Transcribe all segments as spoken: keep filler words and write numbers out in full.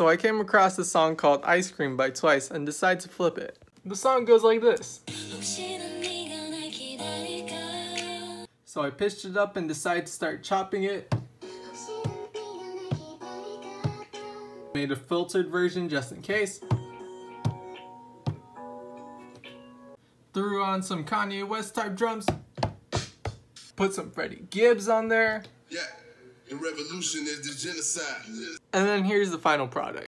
So I came across a song called Ice Cream by Twice and decided to flip it. The song goes like this. So I pitched it up and decided to start chopping it. Made a filtered version just in case. Threw on some Kanye West type drums. Put some Freddie Gibbs on there. Yeah, the revolution is the genocide. And then here's the final product.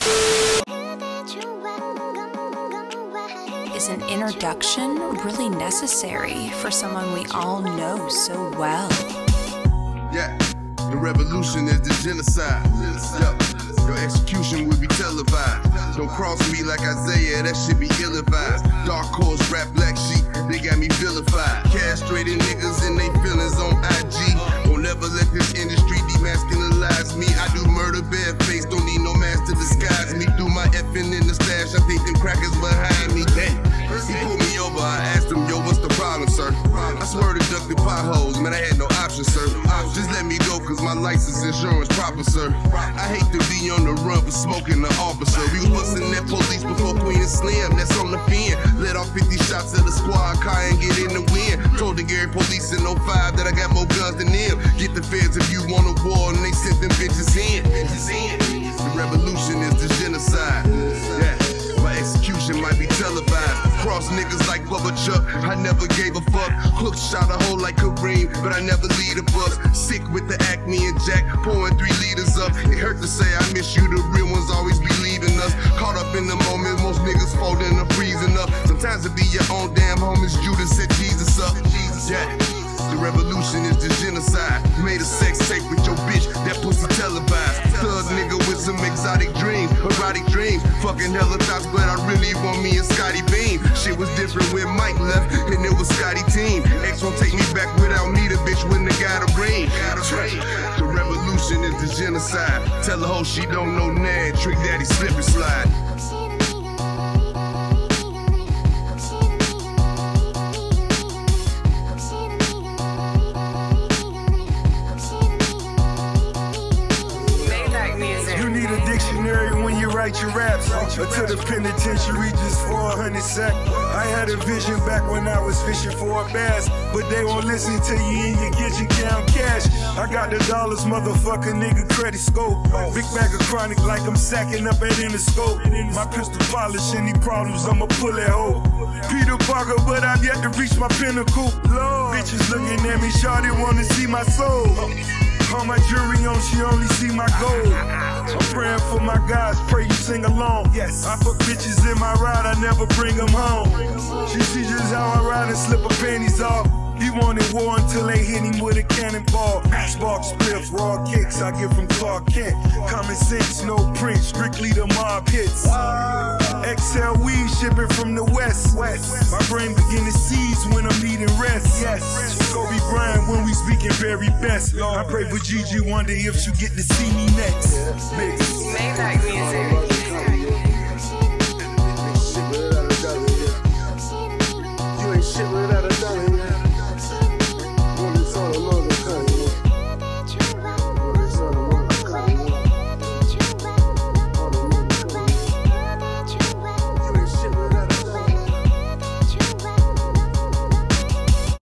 Is an introduction really necessary for someone we all know so well? Yeah, the revolution is the genocide. Yeah, your execution will be televised. Don't cross me like Isaiah, that shit be ill-advised. Dark horse, rap, black sheep, they got me vilified. Castrated niggas and they feelings on I G. Won't ever let this industry demasculinize me. I do murder bareface, don't need no mask to disguise me. Do my effing in the stash, I think them crackers behind me. Damn, he pulled me over, I asked him, yo, what's the problem, sir? I swear to duck the potholes, man, I had no option, sir. Just let me go, cause my license insurance proper, sir. I hate to be on the run for smoking the officer. We was busting that police before Queen and Slim, that's on the fin. Let off fifty shots at the squad car and get in the wind. Told the Gary police in oh five that I got more guns than them. Get the feds if you want a war, and they sent them bitches in. The revolution is the genocide. Yeah, my execution might be televised. Cross niggas like Bubba Chuck, I never gave a fuck. Hook shot a hole like Kareem, but I never lead a bus. Sick with the acne and Jack, pouring three liters up. It hurt to say I miss you, the real ones always be leaving us. Caught up in the moment, most niggas folding up, freezing up. Sometimes it be your own damn homies, Judas set Jesus up. Yeah, the revolution is the genocide. Made a sex tape with your bitch, that pussy televised. Thug nigga with some exotic dreams, erotic dreams. Fucking hella thoughts, but I really want me and Scotty Beam. Shit was different when Mike left, and it was Scotty team. X won't take me back without me, the bitch when they got a ring. The revolution is the genocide. Tell the hoe she don't know Ned, Trick Daddy slip and slide. When you write your raps, or to the penitentiary just for a hundred sack. I had a vision back when I was fishing for a bass, but they won't listen to you and you get your down cash. I got the dollars, motherfucker, nigga, credit scope. Big bag of chronic like I'm sacking up at Interscope. My pistol polish, any problems, I'ma pull that hoe. Peter Parker, but I've yet to reach my pinnacle. Lord. Bitches looking at me, shawty wanna see my soul. All my jury on, she only see my gold. I'm praying for my guys, pray you sing along. Yes. I put bitches in my ride, I never bring them home. She sees just how I ride and slip her panties off. He wanted war until they hit him with a cannonball. Spark spliffs, raw kicks, I get from Clark Kent. Common sense, no print, strictly the mob hits. X L weed shipping from the west. My brain begin to seize when I'm needing rest. Yes. Kobe Bryant when we speaking very best. I pray for Gigi, wonder if she'll get to see me next. Mix. Maybach music.